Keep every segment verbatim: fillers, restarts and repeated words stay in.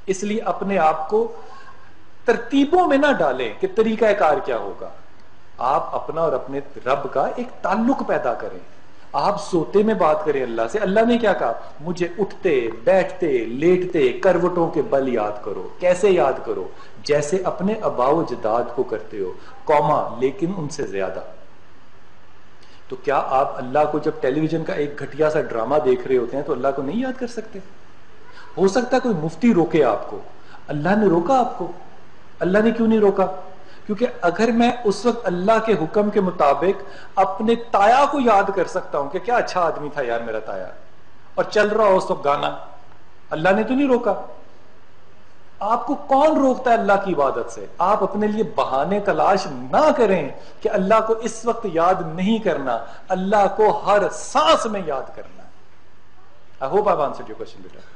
اس لیے اپنے آپ کو ترتیبوں میں نہ ڈالیں کہ طریقہ کار کیا ہوگا. آپ اپنا اور اپنے رب کا ایک تعلق پیدا کریں. آپ سوتے میں بات کریں اللہ سے. اللہ نے کیا کہا؟ مجھے اٹھتے بیٹھتے لیٹتے کروٹوں کے بل یاد کرو. کیسے یاد کرو؟ جیسے اپنے آباء و اجداد کو کرتے ہو، قوما لیکن ان سے زیادہ. تو کیا آپ اللہ کو جب ٹیلی ویژن کا ایک گھٹیا سا ڈرامہ دیکھ رہے ہوتے ہیں تو اللہ کو نہیں یاد کر سکتے؟ ہو سکتا ہے کوئی مفتی روکے آپ کو. اللہ نے روکا آپ کو؟ اللہ نے کیوں نہیں روکا؟ کیونکہ اگر میں اس وقت اللہ کے حکم کے مطابق اپنے تایا کو یاد کر سکتا ہوں کہ کیا اچھا آدمی تھا یار میرا تایا، اور چل رہا ہو اس وقت گانا، اللہ نے تو نہیں روکا. آپ کو کون روکتا ہے اللہ کی عبادت سے؟ آپ اپنے لیے بہانے تلاش نہ کریں کہ اللہ کو اس وقت یاد نہیں کرنا. اللہ کو ہر سانس میں یاد کرنا. I hope I've answered your question, بیٹا.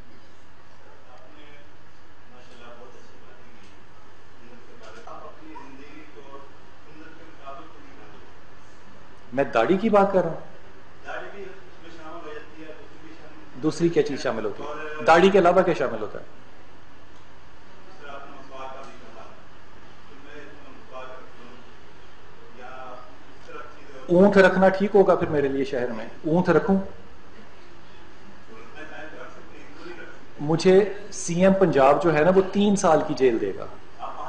میں داڑھی کی بات کر رہا ہوں. دوسری کیا چیز شامل ہوتی ہے؟ داڑھی کے علاوہ کیا شامل ہوتا ہے؟ اونٹ رکھنا ٹھیک ہوگا پھر میرے لیے شہر میں؟ اونٹ رکھوں؟ مجھے سی ایم پنجاب جو ہے نا وہ تین سال کی جیل دے گا.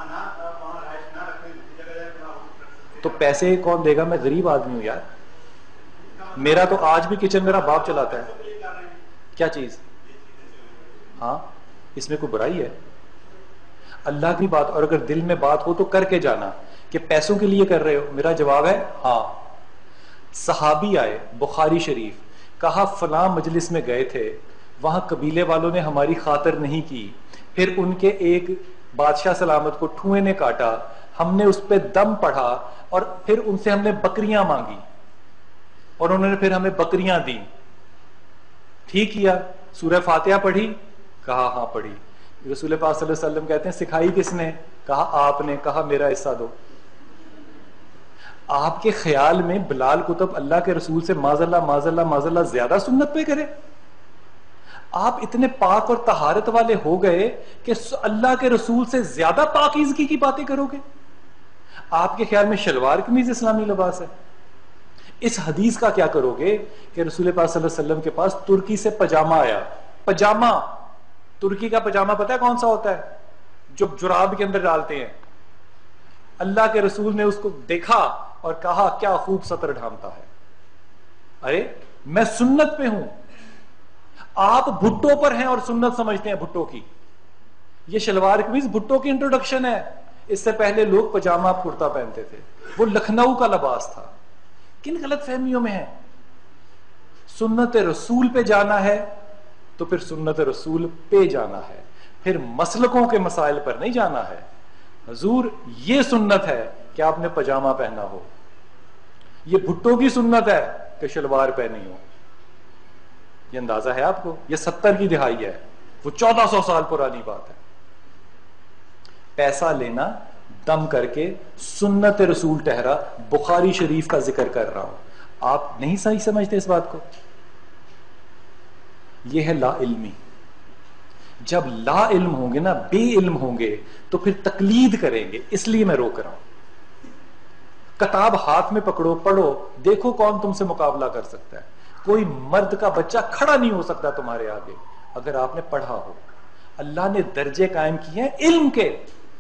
تو پیسے کون دے گا؟ میں غریب آدمی ہوں یار. میرا تو آج بھی کچن میرا باپ چلاتا ہے. کیا چیز؟ ہاں اس میں کوئی برائی ہے؟ اللہ کی بات، اور اگر دل میں بات ہو تو کر کے جانا کہ پیسوں کے لیے کر رہے ہو. میرا جواب ہے ہاں. صحابی آئے بخاری شریف، کہا فلاں مجلس میں گئے تھے، وہاں قبیلے والوں نے ہماری خاطر نہیں کی، پھر ان کے ایک بادشاہ سلامت کو ٹھوئے نے کاٹا، ہم نے اس پہ دم پڑھا اور پھر ان سے ہم نے بکریاں مانگی اور انہوں نے پھر ہمیں بکریاں دی. ٹھیک کیا. سورہ فاتحہ پڑھی؟ کہا ہاں پڑھی. رسول پاک صلی اللہ علیہ وسلم کہتے ہیں سکھائی کس نے؟ کہا آپ نے. کہا میرا حصہ دو. آپ کے خیال میں بلال کتب اللہ کے رسول سے معاذ اللہ معاذ اللہ معاذ اللہ زیادہ سنت پہ کرے؟ آپ اتنے پاک اور طہارت والے ہو گئے کہ اللہ کے رسول سے زیادہ پاکیزگی کی باتیں کرو گے؟ آپ کے خیال میں شلوار قمیض اسلامی لباس ہے؟ اس حدیث کا کیا کرو گے کہ رسول پاک صلی اللہ علیہ وسلم کے پاس ترکی سے پجامہ آیا. پجامہ، ترکی کا پجامہ پتہ ہے کون سا ہوتا ہے؟ جو جراب کے اندر ڈالتے ہیں. اللہ کے رسول نے اس کو دیکھا اور کہا کیا خوب سطر ڈھانپتا ہے. ارے میں سنت پہ ہوں. آپ بھٹو پر ہیں اور سنت سمجھتے ہیں بھٹو کی. یہ شلوار قمیض بھٹو کی انٹروڈکشن ہے. اس سے پہلے لوگ پجامہ کرتا پہنتے تھے، وہ لکھنؤ کا لباس تھا. کن غلط فہمیوں میں ہے؟ سنت رسول پہ جانا ہے تو پھر سنت رسول پہ جانا ہے، پھر مسلکوں کے مسائل پر نہیں جانا ہے. حضور یہ سنت ہے کہ آپ نے پجامہ پہنا ہو، یہ بھٹو کی سنت ہے کہ شلوار پہنی ہو. یہ اندازہ ہے آپ کو؟ یہ ستر کی دہائی ہے، وہ چودہ سو سال پرانی بات ہے. پیسہ لینا دم کر کے سنت رسول ٹھہرا. بخاری شریف کا ذکر کر رہا ہوں. آپ نہیں صحیح سمجھتے اس بات کو؟ یہ ہے لا علمی. جب لا علم ہوں گے نا، بے علم ہوں گے تو پھر تقلید کریں گے. اس لیے میں روک رہا ہوں. کتاب ہاتھ میں پکڑو، پڑھو، دیکھو کون تم سے مقابلہ کر سکتا ہے. کوئی مرد کا بچہ کھڑا نہیں ہو سکتا تمہارے آگے اگر آپ نے پڑھا ہو. اللہ نے درجے قائم کیے ہیں علم کے.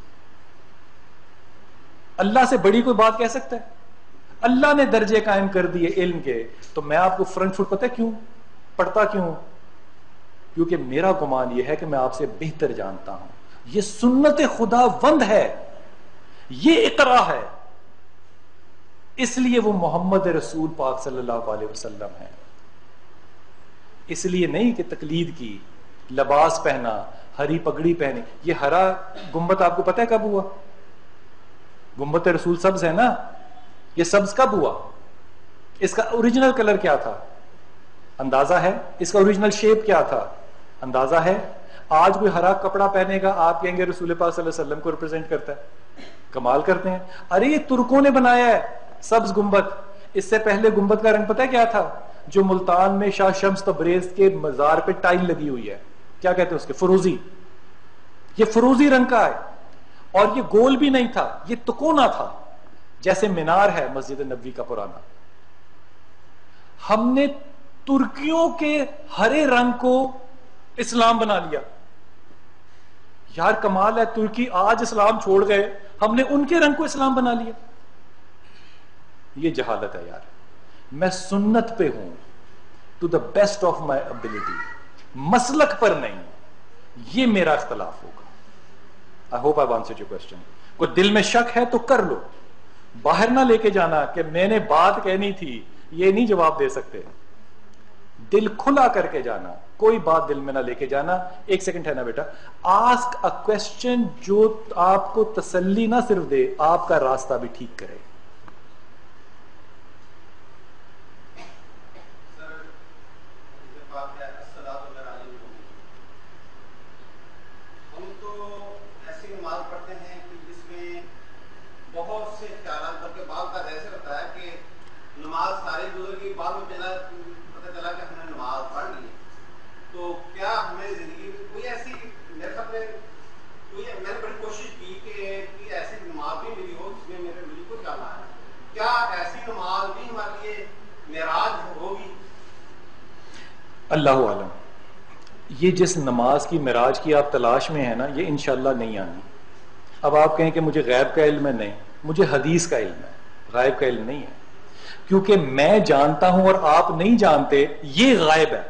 اللہ سے بڑی کوئی بات کہہ سکتا ہے؟ اللہ نے درجے قائم کر دیے علم کے. تو میں آپ کو فرنٹ فٹ پتہ کیوں پڑھتا کیوں؟ کیونکہ میرا گمان یہ ہے کہ میں آپ سے بہتر جانتا ہوں. یہ سنت خدا وند ہے، یہ اقرا ہے. اس لیے وہ محمد رسول پاک صلی اللہ علیہ وسلم ہے. اس لیے نہیں کہ تقلید کی، لباس پہنا، ہری پگڑی پہنی. یہ ہرا گنبد آپ کو پتہ ہے کب ہوا؟ گنبد رسول سبز ہے نا، یہ سبز کب ہوا؟ اس کا اوریجنل کلر کیا تھا؟ اندازہ ہے؟ اس کا اوریجنل شیپ کیا تھا؟ اندازہ ہے؟ آج کوئی ہرا کپڑا پہنے گا، آپ کہیں گے رسول پاک صلی اللہ علیہ وسلم کو ریپرزینٹ کرتا ہے. کمال کرتے ہیں. ارے یہ ترکوں نے بنایا ہے سبز گنبد. اس سے پہلے گنبد کا رنگ پتہ ہے کیا تھا؟ جو ملتان میں شاہ شمس تبریز کے مزار پہ ٹائل لگی ہوئی ہے، کیا کہتے ہیں اس کے؟ فروزی. یہ فروزی رنگ کا ہے اور یہ گول بھی نہیں تھا، یہ تکونا تھا، جیسے مینار ہے مسجد نبوی کا پرانا. ہم نے ترکیوں کے ہرے رنگ کو اسلام بنا لیا. یار کمال ہے، ترکی آج اسلام چھوڑ گئے، ہم نے ان کے رنگ کو اسلام بنا لیا. یہ جہالت ہے یار. میں سنت پہ ہوں to the best of my ability, مسلک پر نہیں. یہ میرا اختلاف ہوگا. I hope I've answered your question. کوئی دل میں شک ہے تو کر لو، باہر نہ لے کے جانا کہ میں نے بات کہنی تھی، یہ نہیں جواب دے سکتے. دل کھلا کر کے جانا، کوئی بات دل میں نہ لے کے جانا. ایک سیکنڈ ہے نا بیٹا. آسک اے کوشچن جو آپ کو تسلی نہ صرف دے، آپ کا راستہ بھی ٹھیک کرے. اللہ عالم. یہ جس نماز کی معراج کی آپ تلاش میں ہیں نا، یہ انشاءاللہ نہیں آنی. اب آپ کہیں کہ مجھے غیب کا علم ہے، نہیں، مجھے حدیث کا علم ہے، غائب کا علم نہیں ہے. کیونکہ میں جانتا ہوں اور آپ نہیں جانتے، یہ غائب ہے.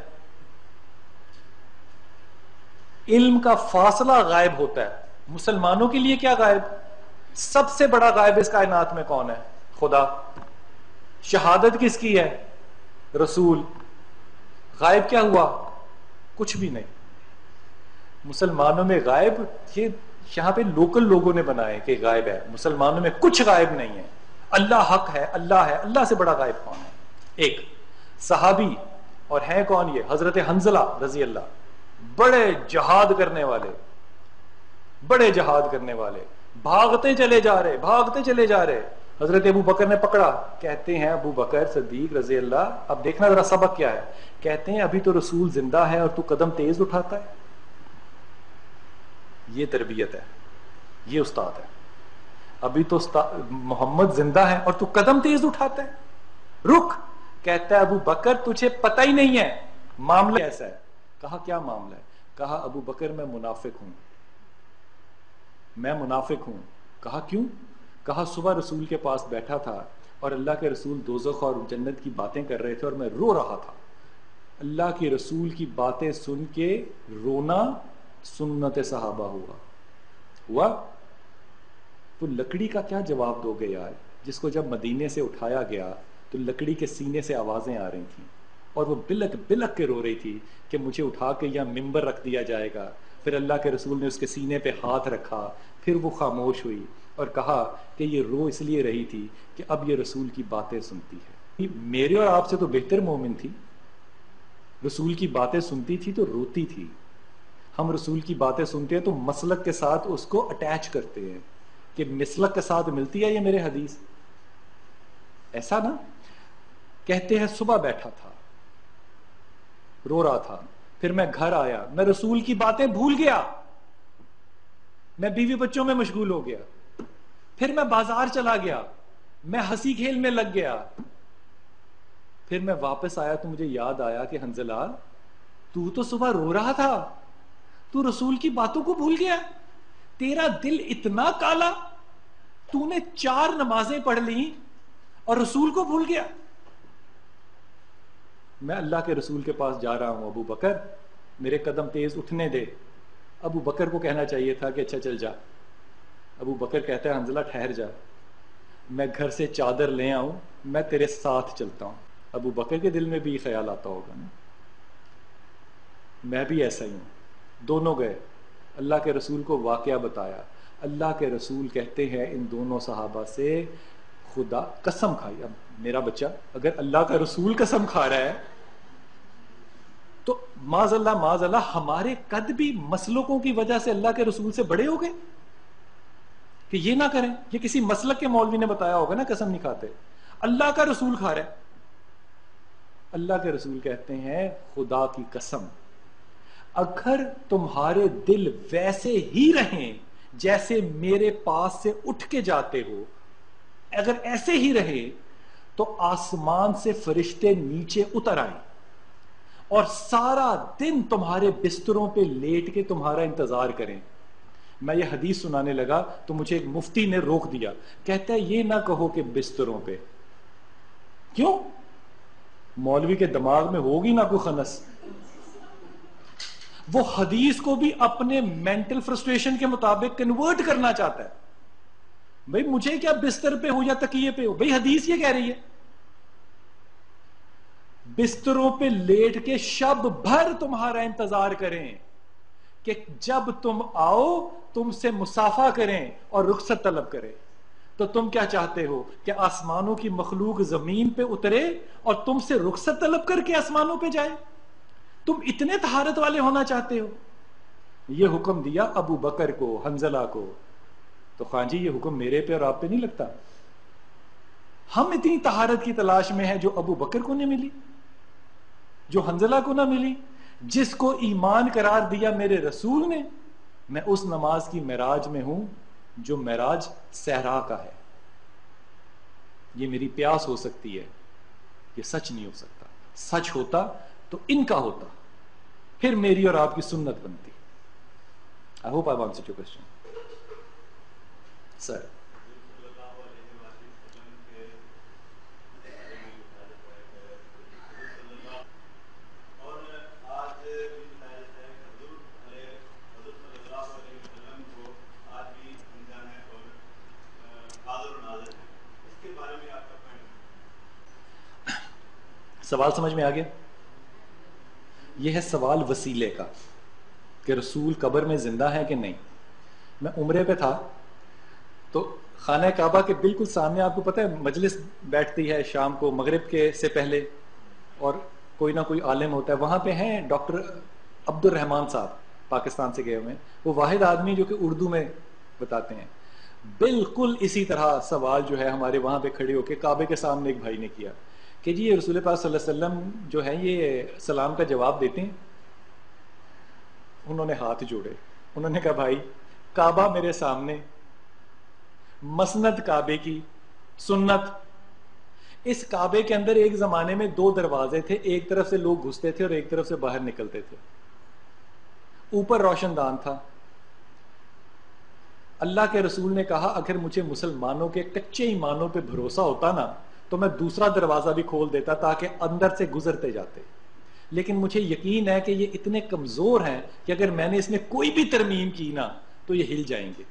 علم کا فاصلہ غائب ہوتا ہے. مسلمانوں کے لیے کیا غائب؟ سب سے بڑا غائب اس کائنات میں کون ہے؟ خدا. شہادت کس کی ہے؟ رسول. غائب کیا ہوا؟ کچھ بھی نہیں. مسلمانوں میں غائب یہ یہاں پہ لوکل لوگوں نے بنائے کہ غائب ہے. مسلمانوں میں کچھ غائب نہیں ہے. اللہ حق ہے، اللہ ہے. اللہ سے بڑا غائب کون ہے؟ ایک صحابی، اور ہیں کون یہ؟ حضرت حنزلہ رضی اللہ، بڑے جہاد کرنے والے، بڑے جہاد کرنے والے، بھاگتے چلے جا رہے بھاگتے چلے جا رہے. حضرت ابو بکر نے پکڑا. کہتے ہیں ابو بکر صدیق رضی اللہ، اب دیکھنا ذرا سبق کیا ہے. کہتے ہیں ابھی تو رسول زندہ ہے اور تو قدم تیز اٹھاتا ہے. یہ تربیت ہے، یہ استاد ہے. ابھی تو محمد زندہ ہے اور تو قدم تیز اٹھاتا ہے. رک. کہتا ہے ابو بکر تجھے پتہ ہی نہیں ہے معاملہ ایسا ہے. کہا کیا معاملہ ہے؟ کہا ابو بکر میں منافق ہوں، میں منافق ہوں. کہا کیوں؟ کہا صبح رسول کے پاس بیٹھا تھا اور اللہ کے رسول دوزخ اور جنت کی باتیں کر رہے تھے اور میں رو رہا تھا. اللہ کے رسول کی باتیں سن کے رونا سنت صحابہ ہوا ہوا تو لکڑی کا کیا جواب دو گے یار، جس کو جب مدینے سے اٹھایا گیا تو لکڑی کے سینے سے آوازیں آ رہی تھیں اور وہ بلک بلک کے رو رہی تھی کہ مجھے اٹھا کے یہاں ممبر رکھ دیا جائے گا. پھر اللہ کے رسول نے اس کے سینے پہ ہاتھ رکھا، پھر وہ خاموش ہوئی اور کہا کہ یہ رو اس لیے رہی تھی کہ اب یہ رسول کی باتیں سنتی ہے. میرے اور آپ سے تو بہتر مومن تھی، رسول کی باتیں سنتی تھی تو روتی تھی. ہم رسول کی باتیں سنتے ہیں تو مسلک کے ساتھ اس کو اٹیچ کرتے ہیں کہ مسلک کے ساتھ ملتی ہے یہ میرے حدیث. ایسا نا. کہتے ہیں صبح بیٹھا تھا رو رہا تھا، پھر میں گھر آیا، میں رسول کی باتیں بھول گیا، میں بیوی بچوں میں مشغول ہو گیا. پھر میں بازار چلا گیا، میں ہنسی کھیل میں لگ گیا. پھر میں واپس آیا تو مجھے یاد آیا کہ حنزلہ تو تو صبح رو رہا تھا، تو رسول کی باتوں کو بھول گیا. تیرا دل اتنا کالا، تو نے چار نمازیں پڑھ لی اور رسول کو بھول گیا. میں اللہ کے رسول کے پاس جا رہا ہوں، ابو بکر میرے قدم تیز اٹھنے دے. ابو بکر کو کہنا چاہیے تھا کہ اچھا چل جا. ابو بکر کہتا ہے حنزلہ ٹھہر جا، میں گھر سے چادر لے آؤں، میں تیرے ساتھ چلتا ہوں. ابو بکر کے دل میں بھی خیال آتا ہوگا نا، میں بھی ایسا ہی ہوں. دونوں گئے، اللہ کے رسول کو واقعہ بتایا. اللہ کے رسول کہتے ہیں ان دونوں صحابہ سے خدا قسم کھائی. اب میرا بچہ اگر اللہ کا رسول قسم کھا رہا ہے تو معاذ اللہ معاذ اللہ ہمارے قد بھی مسلکوں کی وجہ سے اللہ کے رسول سے بڑے ہو گئے کہ یہ نہ کریں. یہ کسی مسلک کے مولوی نے بتایا ہوگا نا قسم نہیں کھاتے. اللہ کا رسول کھا رہا ہے. اللہ کے رسول کہتے ہیں خدا کی قسم اگر تمہارے دل ویسے ہی رہیں جیسے میرے پاس سے اٹھ کے جاتے ہو، اگر ایسے ہی رہے تو آسمان سے فرشتے نیچے اتر آئیں اور سارا دن تمہارے بستروں پہ لیٹ کے تمہارا انتظار کریں۔ میں یہ حدیث سنانے لگا تو مجھے ایک مفتی نے روک دیا، کہتا ہے یہ نہ کہو کہ بستروں پہ۔ کیوں؟ مولوی کے دماغ میں ہوگی نہ کوئی خنس، وہ حدیث کو بھی اپنے مینٹل فرسٹریشن کے مطابق کنورٹ کرنا چاہتا ہے۔ بھئی مجھے کیا بستر پہ ہو یا تکیے پہ ہو، بھئی حدیث یہ کہہ رہی ہے بستروں پہ لیٹ کے شب بھر تمہارا انتظار کریں کہ جب تم آؤ تم سے مسافہ کریں اور رخصت طلب کریں۔ تو تم کیا چاہتے ہو کہ آسمانوں کی مخلوق زمین پہ اترے اور تم سے رخصت طلب کر کے آسمانوں پہ جائے؟ تم اتنے طہارت والے ہونا چاہتے ہو؟ یہ حکم دیا ابو بکر کو، حنزلہ کو۔ تو خان جی یہ حکم میرے پہ اور آپ پہ نہیں لگتا؟ ہم اتنی طہارت کی تلاش میں ہیں جو ابو بکر کو نہیں ملی، جو حنزلہ کو نہ ملی، جس کو ایمان قرار دیا میرے رسول نے۔ میں اس نماز کی معراج میں ہوں جو معراج صحرا کا ہے۔ یہ میری پیاس ہو سکتی ہے، یہ سچ نہیں ہو سکتا۔ سچ ہوتا تو ان کا ہوتا، پھر میری اور آپ کی سنت بنتی۔ I hope I've answered your question. Sir. سوال سمجھ میں آ گیا؟ یہ ہے سوال وسیلے کا کہ رسول قبر میں زندہ ہے کہ نہیں۔ میں عمرے پہ تھا تو خانہ کعبہ کے بالکل سامنے آپ کو پتہ ہے مجلس بیٹھتی ہے شام کو مغرب کے سے پہلے، اور کوئی نہ کوئی عالم ہوتا ہے وہاں پہ۔ ہیں ڈاکٹر عبد الرحمان صاحب، پاکستان سے گئے ہوئے ہیں، وہ واحد آدمی جو کہ اردو میں بتاتے ہیں۔ بالکل اسی طرح سوال جو ہے ہمارے وہاں پہ کھڑے ہو کے کعبے کے سامنے ایک بھائی نے کیا کہ جی یہ رسول پاک صلی اللہ علیہ وسلم جو ہے یہ سلام کا جواب دیتے ہیں؟ انہوں نے ہاتھ جوڑے، انہوں نے کہا بھائی کعبہ میرے سامنے، مسند کعبے کی سنت، اس کعبے کے اندر ایک زمانے میں دو دروازے تھے، ایک طرف سے لوگ گھستے تھے اور ایک طرف سے باہر نکلتے تھے، اوپر روشن دان تھا۔ اللہ کے رسول نے کہا اگر مجھے مسلمانوں کے کچے ایمانوں پہ بھروسہ ہوتا نا تو میں دوسرا دروازہ بھی کھول دیتا تاکہ اندر سے گزرتے جاتے، لیکن مجھے یقین ہے کہ یہ اتنے کمزور ہیں کہ اگر میں نے اس میں کوئی بھی ترمیم کی نا تو یہ ہل جائیں گے۔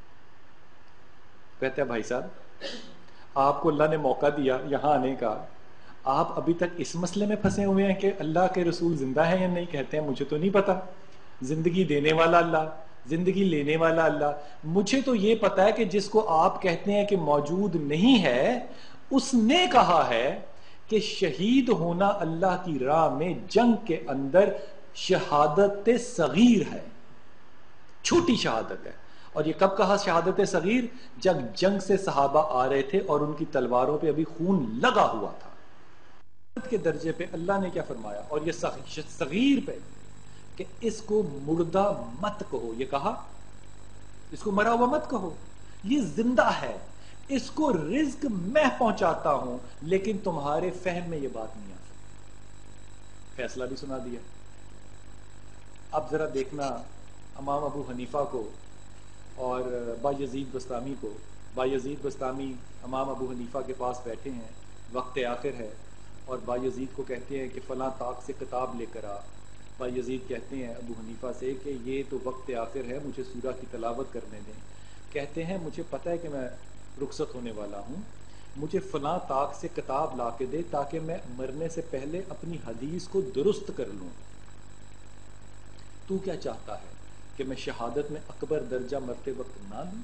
کہتے ہیں بھائی صاحب آپ کو اللہ نے موقع دیا یہاں آنے کا، آپ ابھی تک اس مسئلے میں پھنسے ہوئے ہیں کہ اللہ کے رسول زندہ ہے یا نہیں؟ کہتے ہیں مجھے تو نہیں پتا، زندگی دینے والا اللہ، زندگی لینے والا اللہ، مجھے تو یہ پتا ہے کہ جس کو آپ کہتے ہیں کہ موجود نہیں ہے اس نے کہا ہے کہ شہید ہونا اللہ کی راہ میں جنگ کے اندر شہادت صغیر ہے، چھوٹی شہادت ہے۔ اور یہ کب کہا شہادت صغیر؟ جب جنگ سے صحابہ آ رہے تھے اور ان کی تلواروں پہ ابھی خون لگا ہوا تھا۔ کے درجے پہ اللہ نے کیا فرمایا، اور یہ صغیر پہ کہ اس کو مردہ مت کہو، یہ کہا اس کو مرا ہوا مت کہو، یہ زندہ ہے، اس کو رزق میں پہنچاتا ہوں، لیکن تمہارے فہم میں یہ بات نہیں آ سکتی۔ فیصلہ بھی سنا دیا۔ اب ذرا دیکھنا امام ابو حنیفہ کو اور بایزید بستامی کو۔ بایزید بستامی امام ابو حنیفہ کے پاس بیٹھے ہیں، وقت آخر ہے، اور بایزید کو کہتے ہیں کہ فلاں طاق سے کتاب لے کر آ۔ بایزید کہتے ہیں ابو حنیفہ سے کہ یہ تو وقت آخر ہے، مجھے سورہ کی تلاوت کرنے دیں۔ کہتے ہیں مجھے پتہ ہے کہ میں رخصت ہونے والا ہوں، مجھے فلاں طاق سے کتاب لا کے دے تاکہ میں مرنے سے پہلے اپنی حدیث کو درست کر لوں۔ تو کیا چاہتا ہے کہ میں شہادت میں اکبر درجہ مرتے وقت نہ لوں؟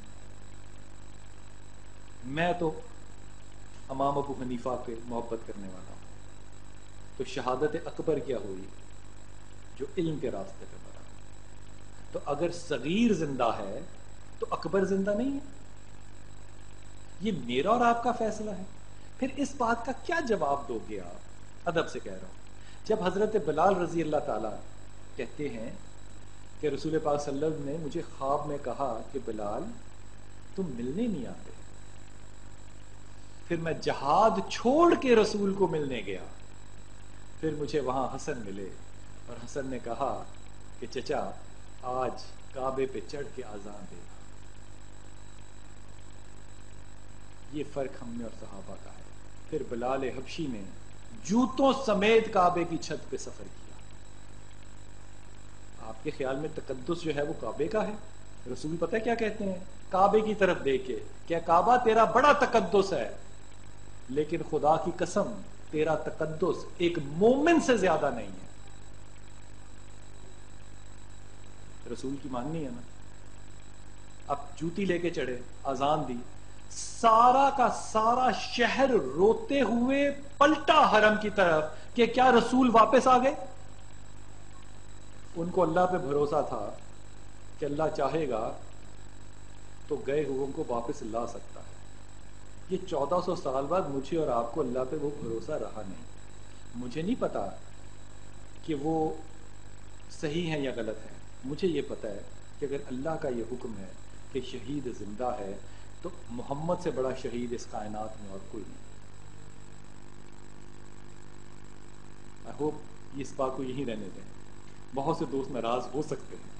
میں تو امام ابو حنیفہ پہ محبت کرنے والا ہوں۔ تو شہادت اکبر کیا ہوئی؟ جو علم کے راستے پہ مرا۔ تو اگر صغیر زندہ ہے تو اکبر زندہ نہیں ہے؟ یہ میرا اور آپ کا فیصلہ ہے۔ پھر اس بات کا کیا جواب دو گے آپ؟ ادب سے کہہ رہا ہوں، جب حضرت بلال رضی اللہ تعالیٰ کہتے ہیں کہ رسول پاک صلی اللہ علیہ وسلم نے مجھے خواب میں کہا کہ بلال تم ملنے نہیں آتے. پھر میں جہاد چھوڑ کے رسول کو ملنے گیا. پھر مجھے وہاں حسن ملے اور حسن نے کہا کہ چچا آج کعبے پہ چڑھ کے اذان دے. یہ فرق ہم میں اور صحابہ کا ہے. پھر بلال حبشی نے جوتوں سمیت کعبے کی چھت پہ سفر کیا. آپ کے خیال میں تقدس جو ہے وہ کعبے کا ہے؟ رسول پتہ ہے کیا کہتے ہیں کعبے کی طرف دیکھ کے؟ کیا کعبہ تیرا بڑا تقدس ہے، لیکن خدا کی قسم تیرا تقدس ایک مومن سے زیادہ نہیں ہے. رسول کی ماننی ہے نا. اب جوتی لے کے چڑھے، اذان دی، سارا کا سارا شہر روتے ہوئے پلٹا حرم کی طرف کہ کیا رسول واپس آ گئے. ان کو اللہ پہ بھروسہ تھا کہ اللہ چاہے گا تو گئے ہوئوں کو واپس لا سکتا ہے. یہ چودہ سو سال بعد مجھے اور آپ کو اللہ پہ وہ بھروسہ رہا نہیں. مجھے نہیں پتا کہ وہ صحیح ہے یا غلط ہے. مجھے یہ پتا ہے کہ اگر اللہ کا یہ حکم ہے کہ شہید زندہ ہے تو محمد سے بڑا شہید اس کائنات میں اور کوئی نہیں. آئی ہوپ اس بات کو یہی رہنے دیں. بہت سے دوست ناراض ہو سکتے ہیں.